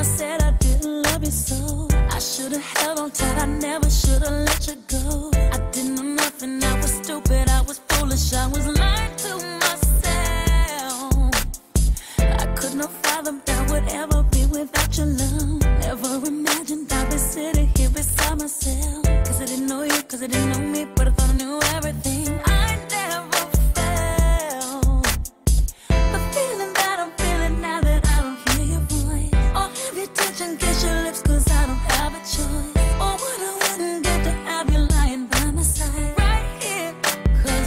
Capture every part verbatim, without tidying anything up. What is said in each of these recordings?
I said I didn't love you so. I should've held on tight, I never should've let you go. I didn't know nothing, I was stupid, I was foolish, I was lying to myself. I could not fathom that would ever be without your love. Never imagined I'd be sitting here beside myself. Cause I didn't know you, cause I didn't know me, but I thought I knew everything. I never felt the feeling that I'm feeling now that I don't hear your voice. Or have you touch and kiss your lips, cause I don't have a choice. Or what I wouldn't get to have you lying by my side right here. Cause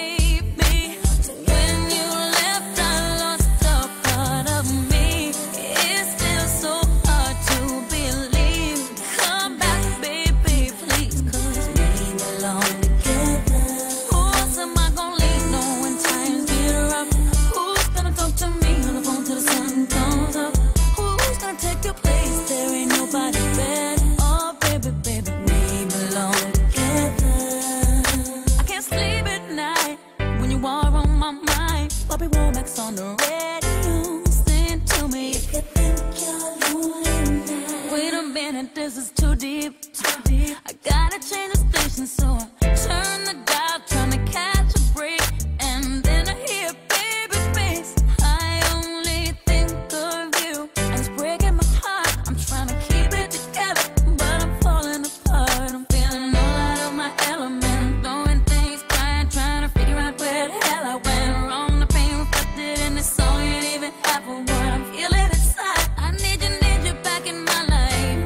baby, when you left I lost a part of me. It's still so hard to believe. Come back baby, please, cause we belong together. Who else am I gonna leave on when times get rough? Who's gonna talk to me on the phone till the sun comes up? Who's gonna take your place? There ain't nobody better. Oh baby, baby, we belong together. I can't sleep at night when you are on my mind. Bobby Womack's on the radio, sing to me if you think you're lonely now. Wait a minute, this is too deep, too deep. I gotta change the station, so I turn the dial, trying to catch a break. And then I hear baby face. I only think of you, and it's breaking my heart. I'm trying to keep it together, but I'm falling apart. I'm feeling all out of my element, throwing things, crying, trying to figure out where the hell I went wrong. The pain reflected in this song ain't even half a word. I'm feeling inside. I need you, need you back in my life,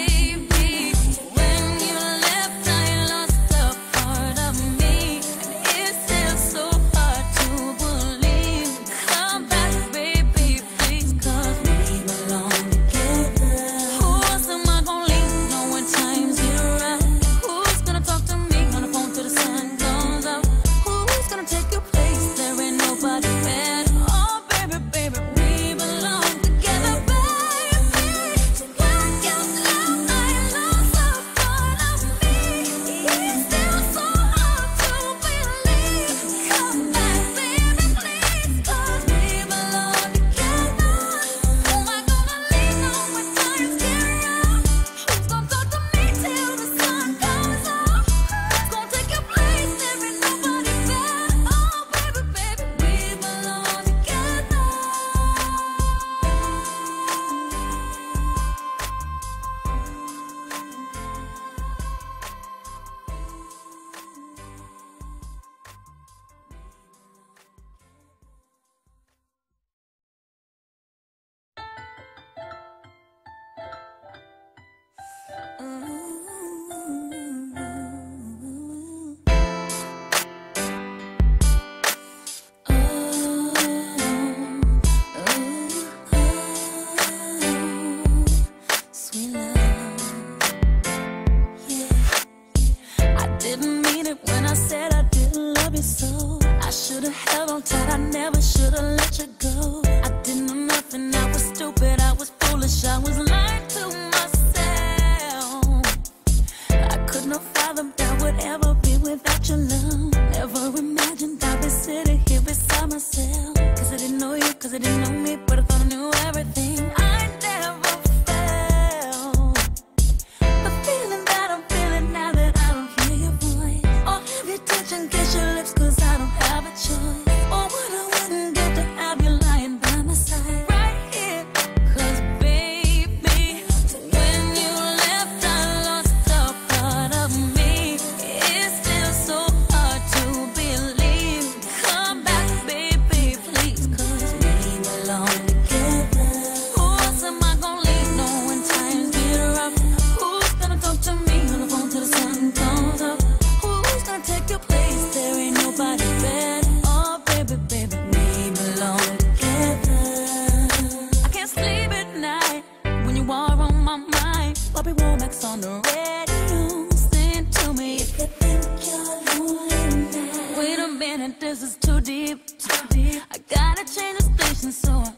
baby. When you left, I lost a part of me, and it's still so hard to believe. Come back, baby, please, cause we belong together. Who else am I gonna leave on when times get rough? Who's gonna talk to me on the phone till the sun comes up? Who's gonna take your place? There ain't nobody better. Oh baby, baby, we belong together, baby. When you left, I lost a part of me. It's still so hard to believe. Come back, baby, please, cause we belong together. Who am I gonna lean on when times get rough? Who's gonna talk to me till the sun comes up? Who's gonna take your place? There ain't nobody better. Oh baby, baby, we belong together. Sweet love, yeah. I didn't mean it when I said I didn't love you so. I should've held on tight, I never should've let you go. I didn't know nothing, I was stupid, I was foolish, I was lying to myself. I could not fathom that would ever be without your love. Never imagined I'd be sitting here beside myself. Cause I didn't know you, cause I didn't know me, but I thought I knew everything. I never felt the feeling that I'm feeling now that I don't hear your voice. Or have you touch and kiss your lips, cause I don't have a choice. Or what I wouldn't get to have you lying by my side right here. Cause baby, when you left I lost a part of me. It's still so hard to believe. Come back baby, please, cause we belong together. Who else am I gonna leave on when times get rough? Who's gonna talk to me on the phone till the sun comes up? Who's gonna take your place? There ain't nobody better. Oh baby, baby, we belong together. I can't sleep at night when you are on my mind. Bobby Womack's on the radio, sing to me if you think you're lonely now. Wait a minute, this is too deep, too deep. I gotta change the station, so I